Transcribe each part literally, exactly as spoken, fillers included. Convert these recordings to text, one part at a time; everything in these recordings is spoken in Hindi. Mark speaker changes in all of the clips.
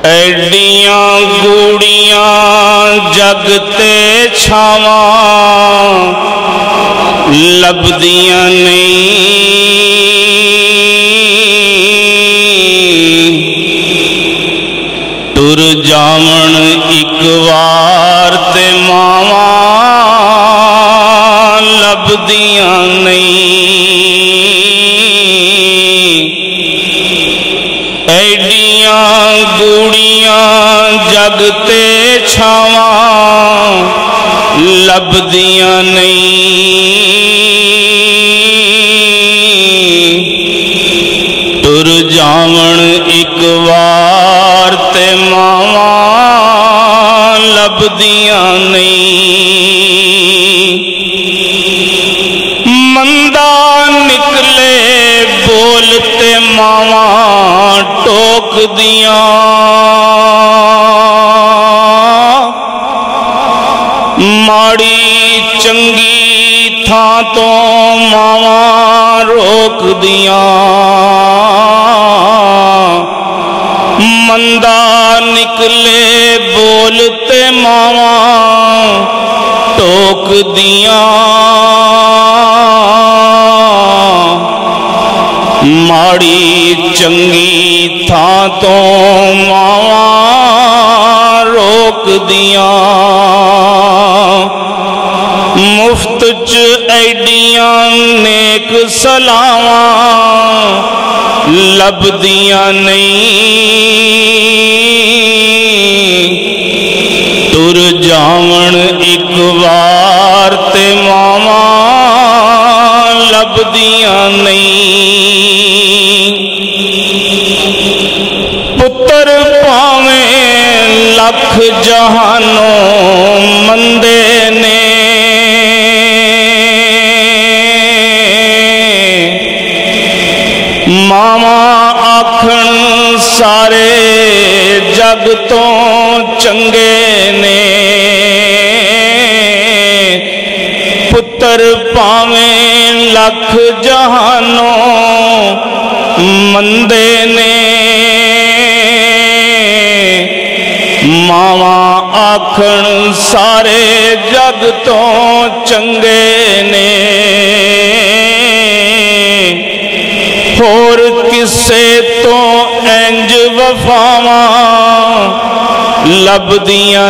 Speaker 1: एडियां गूड़ियां जगते छावां लभदियां नहीं। तुर जावण एक वार ते मावां लभदियां नहीं। एडियां गूड़ियां जगते छावां लभदियां नहीं। तुर जावण एक वार ते मावां लभदियां नहीं। मंदा निकले बोलते मावां टोक दियां। माड़ी चंगी थां तो मावां रोक दियां। मंदा निकले बोलते मावां टोक दियां। माड़ी चंगी थां तो मावां रोक दियां। मुफ्त च एडियां नेक सलावां लभदियां नहीं। तुर जावण एक वार ते मावां लभदियां नहीं। पुत्र पावें लख जहानों मंदे ने। मावा आखण सारे जग तो चंगे ने। पुत्र पावें लख जहानों मंदे ने। मावा आखण सारे जग तो चंगे ने। होर किसे तो इंज वफावां लभदियां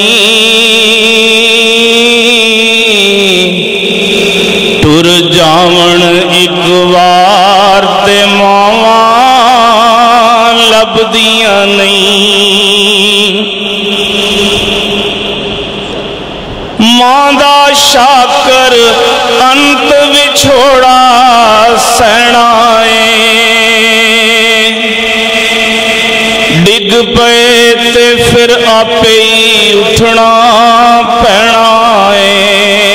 Speaker 1: नहीं। तुर जावण एक वार ते मावां लभदियां नहीं। मां दा शाकर अंत विछोड़ा सहना डिग पे ते फिर आपे ही उठना पैना है।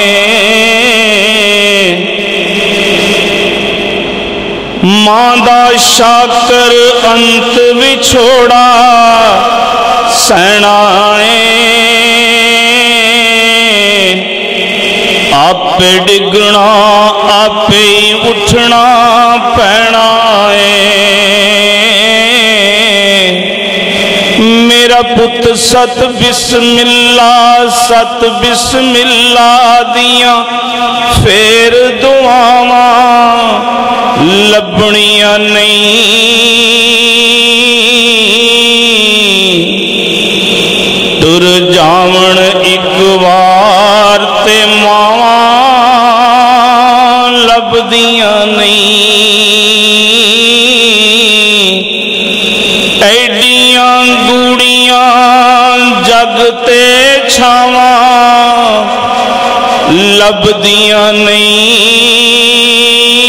Speaker 1: मां दा शाकर अंत विछोड़ा सहना है। आपे डिगना आपे ही उठना पैना है। मेरा पुत सत बिस्मिल्ला सत बिस्मिल्ला दिया फेर दुआवां लभनियां नहीं। तुर जावण एक वार ते मावां लभदियां नहीं। एडियां गूड़ियां जगते छावां लभदियां नहीं।